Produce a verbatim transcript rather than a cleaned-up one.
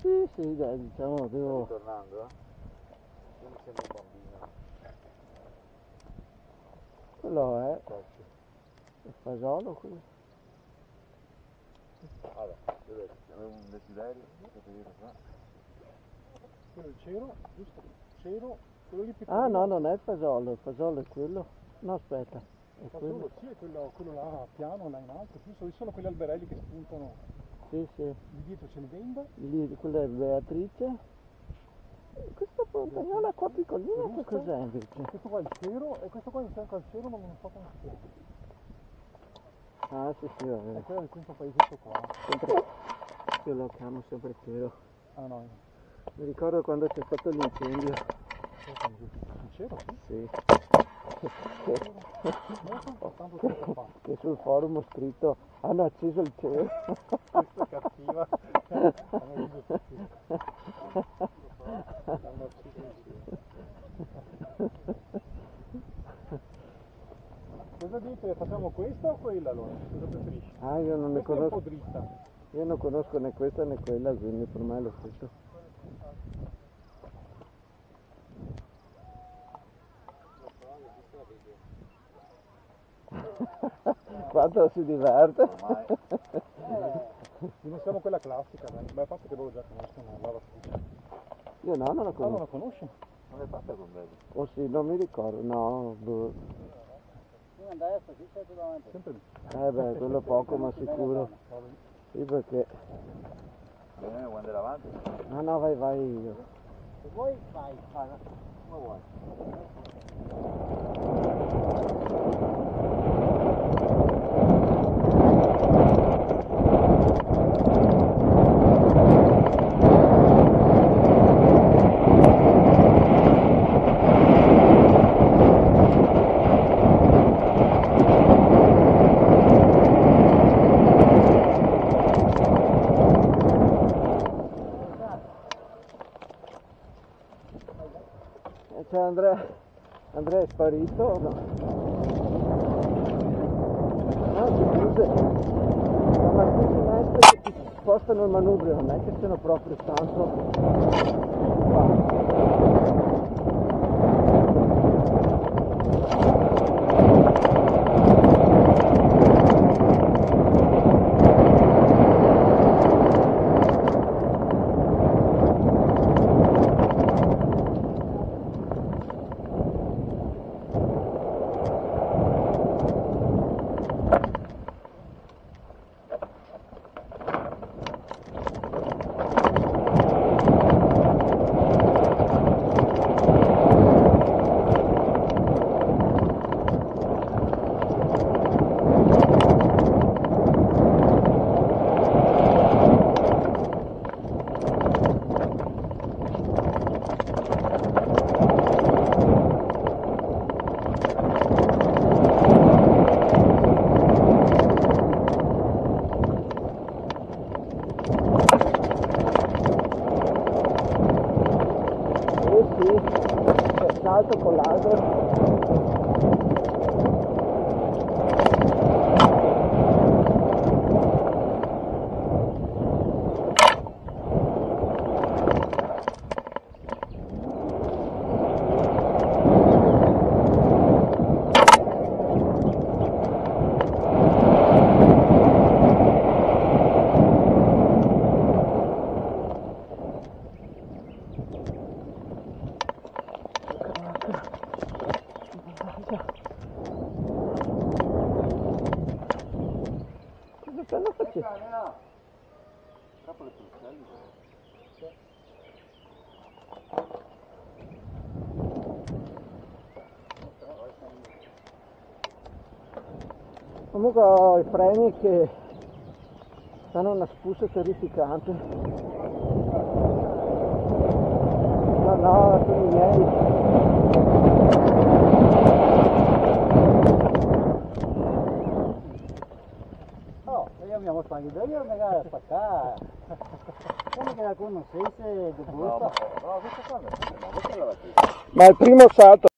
Sì, sì, dai, diciamo, devo... Stai tornando, eh? Io mi sembra un bambino. Quello è Cocci. il fasolo qui. Vabbè, dove avevo un desiderio, che dire qua. Quello è il cero, giusto? Cero, quello lì più Ah no, non è il fasolo, il fasolo è quello. No, aspetta, è il quello. fasolo, sì, è quello, quello là piano, là in alto, giusto? Ci sono quegli alberelli che spuntano, Sì, sì. di dietro ce ne vende. Lì, quella è Beatrice. E questa pompagnola qua piccolina che cos'è invece? Questo qua è il cero e questo qua in fianco al cero ma non so come si chiama. Ah sì sì, va È bene. quello di questo paesetto qua. Sempre... Io lo chiamo sempre Cero. Ah no, Mi ricordo quando c'è stato l'incendio. il cero sì? Sì. Molto tanto tempo fa. Che sul forum ho scritto hanno acceso il cielo. Questa è cattiva. Hanno riso tutti. Hanno acceso il cielo. Cosa dite? Facciamo questa o quella allora? Cosa preferisci? Ah, io non ne Questa è un conosco. po' dritta. Io non conosco né questa né quella, quindi per me è lo stesso. Quanto si diverte? Ormai. Dimostriamo quella classica, dai. Ma a parte che loro già conoscono la lavatrice. Io no, non la Ah, non conosco. la conosci? Non l'hai fatta con Baby? Oh sì, non mi ricordo, no. Boh. Io andai a qui sei tu davanti. Sempre lì. Eh beh, quello poco ma sicuro. Sì, perché... Bene, vuoi andare avanti? Ah no, vai, vai io. Se vuoi vai. Vai, vai. Come vuoi? C'è Andrea, Andrea è sparito o no? No, si chiuse. Ma questi maestri che ti spostano il manubrio non è che siano proprio tanto salto con l'altro. Cosa faccio? Trappole sul cielo. Comunque ho i freni che danno una spuzza terrificante. No, no, sono i miei. Oh, io mi amo spaghetti, io mi gara a spaccare. Come che la conoscesse di No, busta? ma no, questa qua, questa è la lavatrice. Ma il primo salto